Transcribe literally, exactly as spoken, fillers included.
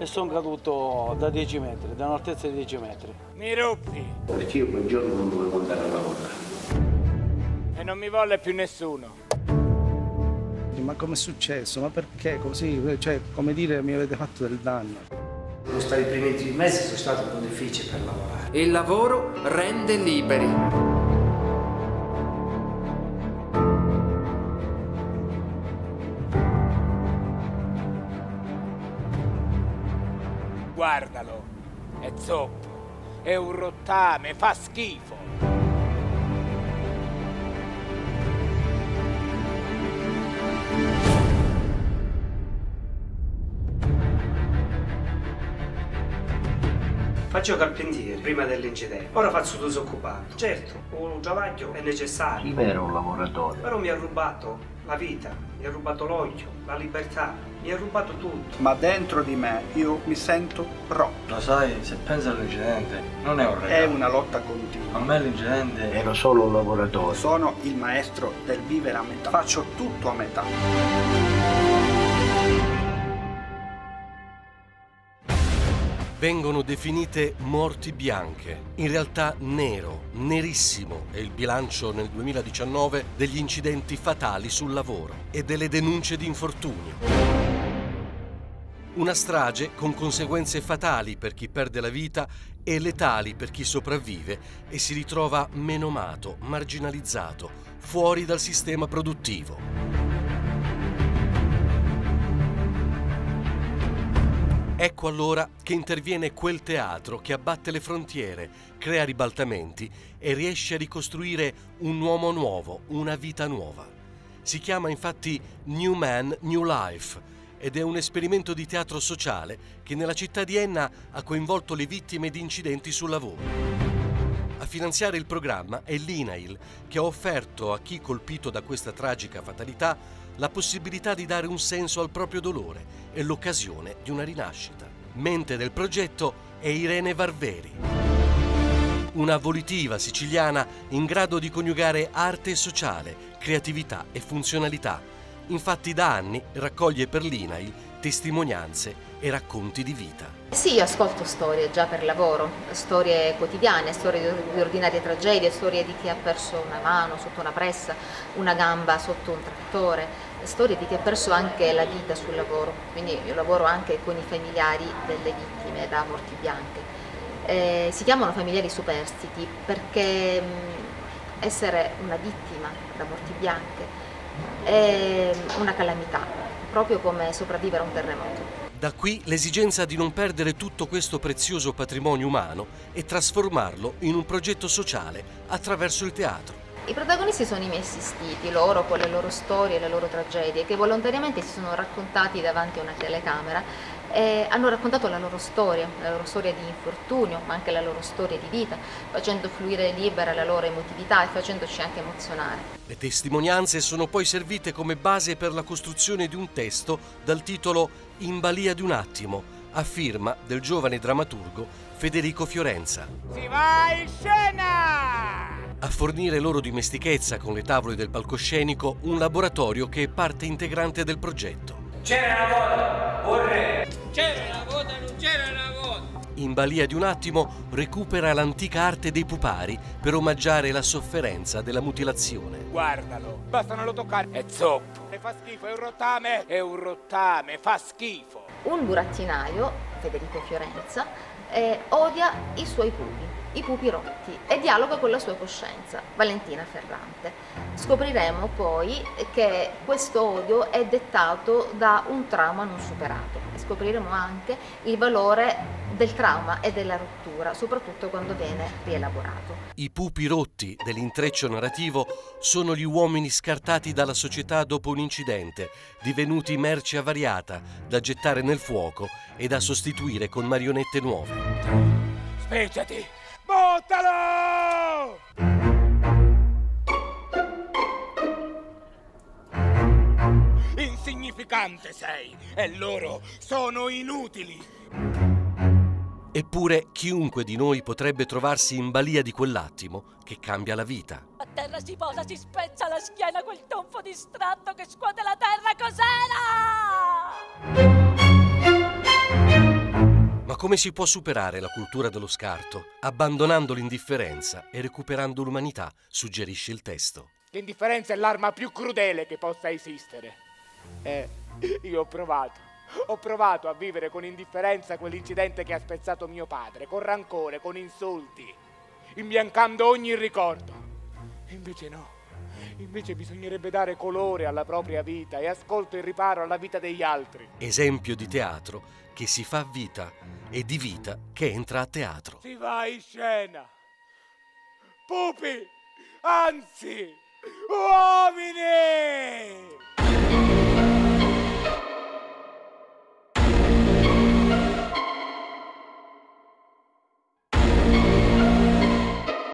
e sono caduto da dieci metri, da un'altezza di dieci metri. Mi ruppi. Perché io quel giorno non dovevo andare a lavorare. E non mi volle più nessuno. Ma com'è successo? Ma perché così? Cioè, come dire, mi avete fatto del danno. Sono stati i primi tre mesi, sono stati un po' difficili per lavorare. Il lavoro rende liberi. Guardalo, è zoppo, è un rottame, fa schifo. Faccio carpentiere prima dell'incidente, ora faccio disoccupato. Certo, un travaglio è necessario. Io ero un lavoratore. Però mi ha rubato la vita, mi ha rubato l'oglio, la libertà, mi ha rubato tutto. Ma dentro di me io mi sento rotto. Lo sai, se pensi all'incidente, non è un regalo. È una lotta continua. A me l'incidente... Ero solo un lavoratore. Sono il maestro del vivere a metà. Faccio tutto a metà. Vengono definite morti bianche. In realtà nero, nerissimo è il bilancio nel duemiladiciannove degli incidenti fatali sul lavoro e delle denunce di infortunio. Una strage con conseguenze fatali per chi perde la vita e letali per chi sopravvive e si ritrova menomato, marginalizzato, fuori dal sistema produttivo. Ecco allora che interviene quel teatro che abbatte le frontiere, crea ribaltamenti e riesce a ricostruire un uomo nuovo, una vita nuova. Si chiama infatti New Man, New Life ed è un esperimento di teatro sociale che nella città di Enna ha coinvolto le vittime di incidenti sul lavoro. A finanziare il programma è l'I N A I L, che ha offerto a chi colpito da questa tragica fatalità la possibilità di dare un senso al proprio dolore e l'occasione di una rinascita. Mente del progetto è Irene Varveri, una volitiva siciliana in grado di coniugare arte e sociale, creatività e funzionalità. Infatti da anni raccoglie per l'I N A I L testimonianze e racconti di vita. Sì, io ascolto storie già per lavoro, storie quotidiane, storie di ordinarie tragedie, storie di chi ha perso una mano sotto una pressa, una gamba sotto un trattore, storie di chi ha perso anche la vita sul lavoro. Quindi io lavoro anche con i familiari delle vittime da morti bianche. Eh, si chiamano familiari superstiti perché mh, essere una vittima da morti bianche è una calamità, proprio come sopravvivere a un terremoto. Da qui l'esigenza di non perdere tutto questo prezioso patrimonio umano e trasformarlo in un progetto sociale attraverso il teatro. I protagonisti sono i miei assistiti, loro con le loro storie, le loro tragedie, che volontariamente si sono raccontati davanti a una telecamera e hanno raccontato la loro storia, la loro storia di infortunio, ma anche la loro storia di vita, facendo fluire libera la loro emotività e facendoci anche emozionare. Le testimonianze sono poi servite come base per la costruzione di un testo dal titolo In balia di un attimo, a firma del giovane drammaturgo Federico Fiorenza. Si va in scena! A fornire loro dimestichezza con le tavole del palcoscenico un laboratorio che è parte integrante del progetto. C'era una volta, un re. C'era una volta, non c'era una volta. In balia di un attimo recupera l'antica arte dei pupari per omaggiare la sofferenza della mutilazione. Guardalo, basta non lo toccare, è zoppo. E fa schifo, è un rottame, è un rottame, fa schifo. Un burattinaio, Federico Fiorenza, eh, odia i suoi pupi, i pupi rotti, e dialoga con la sua coscienza, Valentina Ferrante. Scopriremo poi che questo odio è dettato da un trauma non superato. Scopriremo anche il valore del trauma e della rottura, soprattutto quando viene rielaborato. I pupi rotti dell'intreccio narrativo sono gli uomini scartati dalla società dopo un incidente, divenuti merce avariata da gettare nel fuoco e da sostituire con marionette nuove. Specciati! Buttalo! Insignificante sei e loro sono inutili. Eppure chiunque di noi potrebbe trovarsi in balia di quell'attimo che cambia la vita. A terra si posa, si spezza la schiena quel tonfo distratto che scuote la terra, cos'era? Ma come si può superare la cultura dello scarto? Abbandonando l'indifferenza e recuperando l'umanità, suggerisce il testo. L'indifferenza è l'arma più crudele che possa esistere. Eh, io ho provato. Ho provato a vivere con indifferenza quell'incidente che ha spezzato mio padre, con rancore, con insulti, imbiancando ogni ricordo. Invece no. Invece bisognerebbe dare colore alla propria vita e ascolto e riparo alla vita degli altri. Esempio di teatro che si fa vita e di vita che entra a teatro. Si va in scena. Pupi, anzi, uomini!